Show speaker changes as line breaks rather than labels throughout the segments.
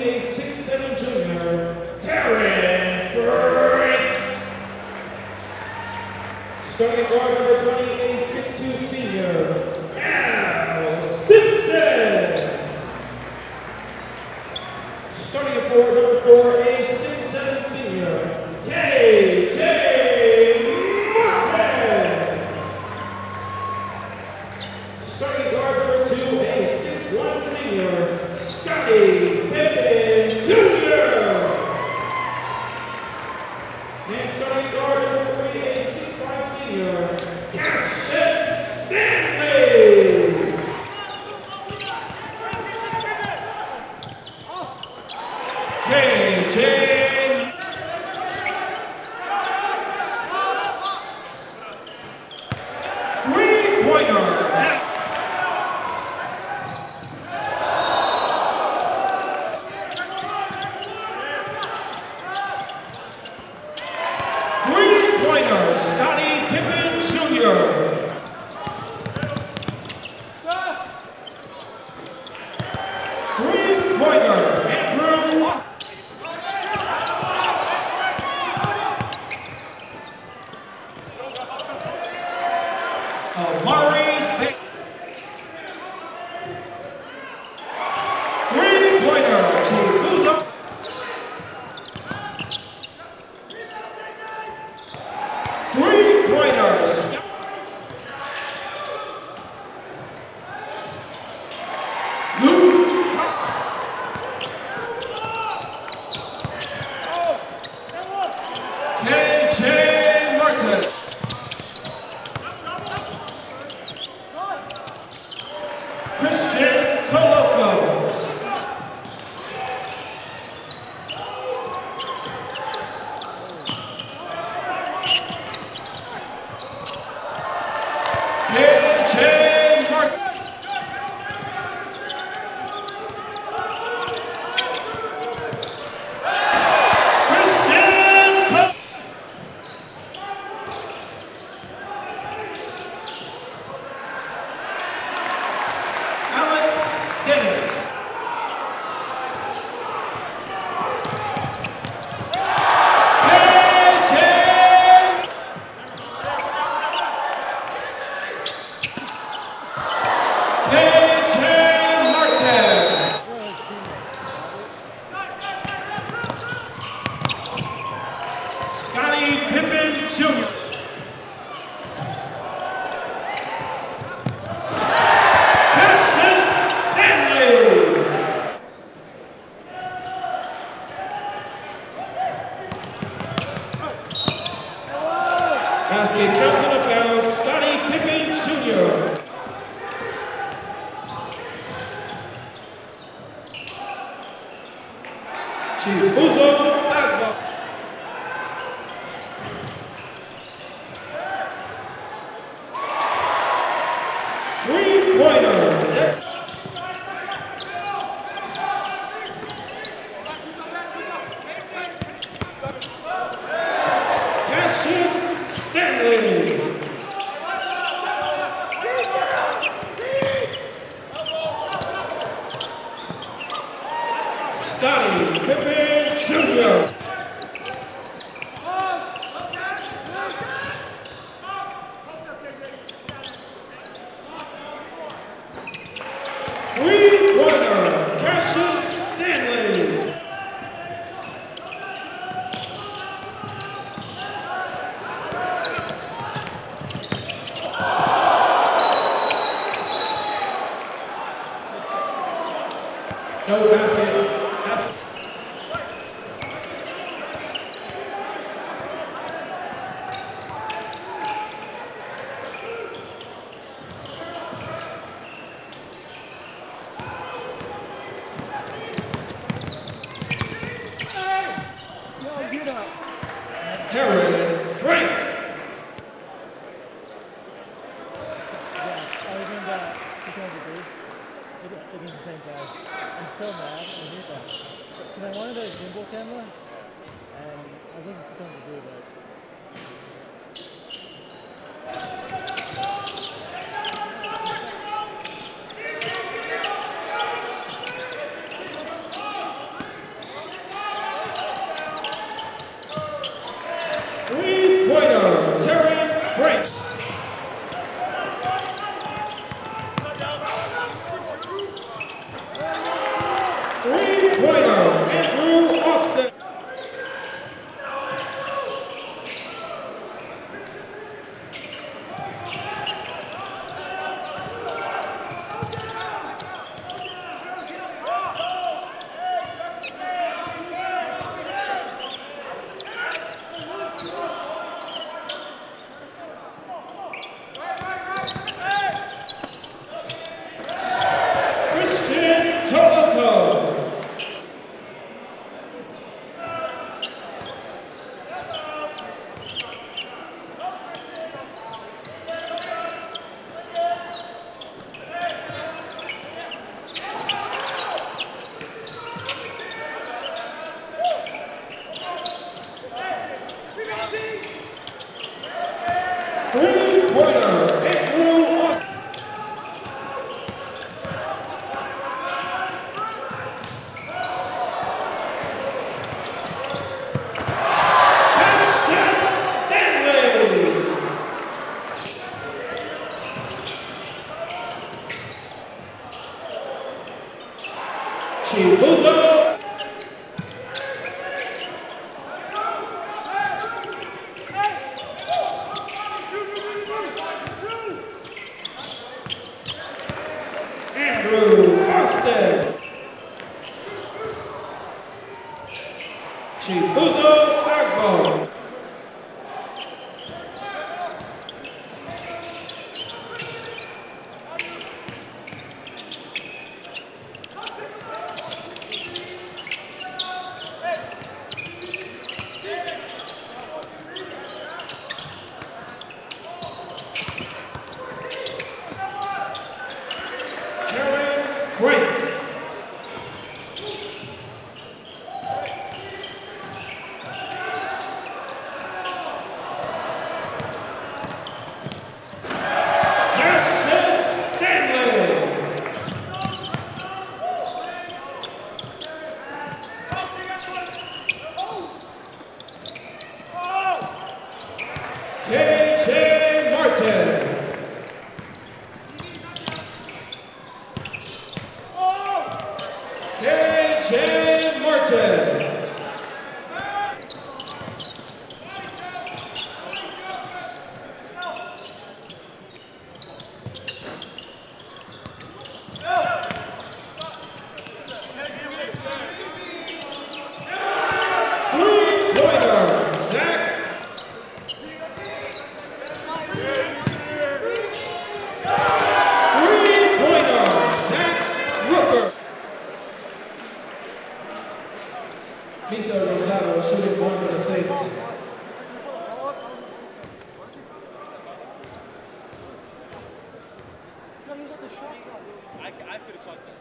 a 6'7" junior, Darren Frank. Starting guard number 20, a 6'2" senior, Al Simpson. Starting at forward number 4, a 6'7" senior, KJ Martin. Starting guard number 2, a 6'1" senior, Scottie Pippen Jr. And starting guard number 3, a 6'5" senior, Cassius Stanley. KJ. Scottie Pippen Jr. Three-pointer, Andrew Austin. Amari Baker. Three-pointer, Chibuzo. Three-pointers. KJ Martin. Christian Coloco. KJ Martin. Christian Coloco. Alex Dennis. KJ Martin. Scottie Pippen Jr. Cassius Stanley. Basket counts on a foul, Scottie Pippen Jr. Chibuzo Agba. Three-pointer. Cassius Stanley. Scottie Pippen Jr. Three-pointer, Cassius Stanley. No basket. Basket. Darren Frank.
Against the same guy. I'm so mad. I hate that. Because I wanted a gimbal camera, and I was looking for something to do, but
Three-pointer, Andrew Austin. Three-pointer, Andrew Austin. Cassius Stanley. Chibuzo. Andrew Austin. Chibuzo Agbo. Frank. Cassius Stanley. KJ Martin. KJ Martin. Three-pointer, Zach. Three-pointer, Zach Rooker. Misa Rosado shooting one for the Saints.
I could have caught that.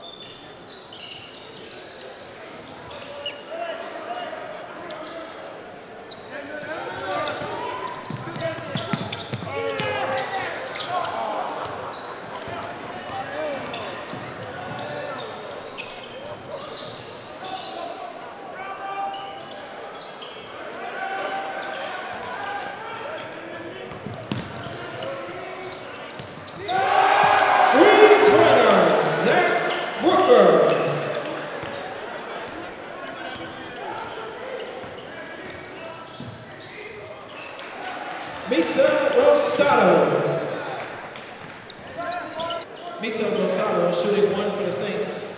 Three-pointer, Zach Brooker. Misa Rosado. Misa Rosado shooting one for the Saints.